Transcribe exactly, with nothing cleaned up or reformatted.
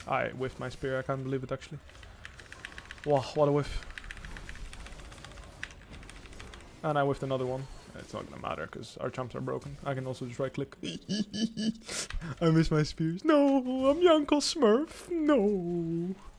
I whiffed my spear, I can't believe it actually. Wow, what a whiff. And I whiffed another one. It's not gonna matter, because our champs are broken. I can also just right click. I miss my spears. No, I'm Jankos Smurf. No.